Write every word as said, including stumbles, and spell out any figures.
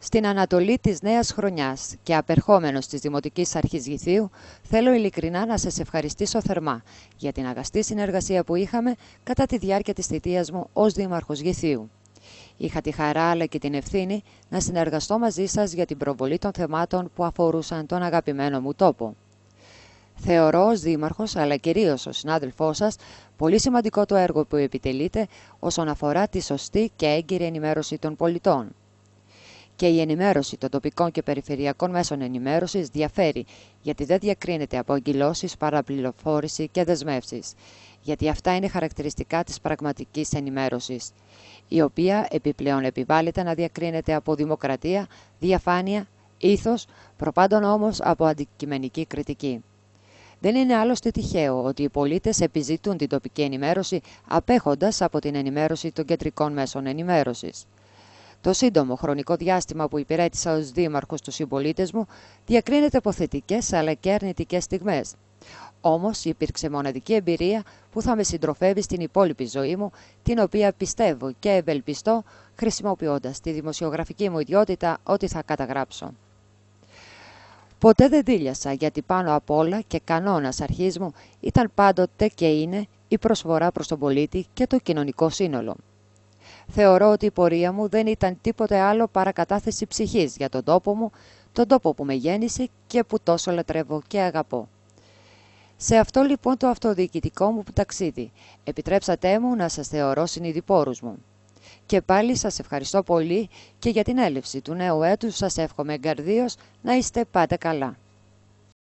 Στην Ανατολή της νέας χρονιάς και απερχόμενος της Δημοτικής Αρχής Γηθίου, θέλω ειλικρινά να σας ευχαριστήσω θερμά για την αγαστή συνεργασία που είχαμε κατά τη διάρκεια της θητείας μου ως Δήμαρχος Γηθίου. Είχα τη χαρά αλλά και την ευθύνη να συνεργαστώ μαζί σας για την προβολή των θεμάτων που αφορούσαν τον αγαπημένο μου τόπο. Θεωρώ ως Δήμαρχος, αλλά κυρίως ως συνάδελφός σας, πολύ σημαντικό το έργο που επιτελείτε όσον αφορά τη σωστή και έγκυρη ενημέρωση των πολιτών. Και η ενημέρωση των τοπικών και περιφερειακών μέσων ενημέρωσης διαφέρει, γιατί δεν διακρίνεται από αγκυλώσεις, παραπληροφόρηση και δεσμεύσεις, γιατί αυτά είναι χαρακτηριστικά της πραγματικής ενημέρωσης, η οποία επιπλέον επιβάλλεται να διακρίνεται από δημοκρατία, διαφάνεια, ήθος, προπάντων όμως από αντικειμενική κριτική. Δεν είναι άλλωστε τυχαίο ότι οι πολίτες επιζητούν την τοπική ενημέρωση απέχοντας από την ενημέρωση των κεντρικών μέσων ενημέρωσης. Το σύντομο χρονικό διάστημα που υπηρέτησα ως Δήμαρχος στους συμπολίτες μου διακρίνεται από θετικές αλλά και αρνητικές στιγμές. Όμως υπήρξε μοναδική εμπειρία που θα με συντροφεύει στην υπόλοιπη ζωή μου, την οποία πιστεύω και ευελπιστώ χρησιμοποιώντας τη δημοσιογραφική μου ιδιότητα ότι θα καταγράψω. Ποτέ δεν δίλιασα, γιατί πάνω απ' όλα και κανόνας αρχής μου ήταν πάντοτε και είναι η προσφορά προς τον πολίτη και το κοινωνικό σύνολο. Θεωρώ ότι η πορεία μου δεν ήταν τίποτε άλλο παρά κατάθεση ψυχής για τον τόπο μου, τον τόπο που με γέννησε και που τόσο λατρεύω και αγαπώ. Σε αυτό λοιπόν το αυτοδιοικητικό μου ταξίδι, επιτρέψατε μου να σας θεωρώ συνειδηπόρους μου. Και πάλι σας ευχαριστώ πολύ και για την έλευση του νέου έτους σας εύχομαι εγκαρδίως να είστε πάντα καλά.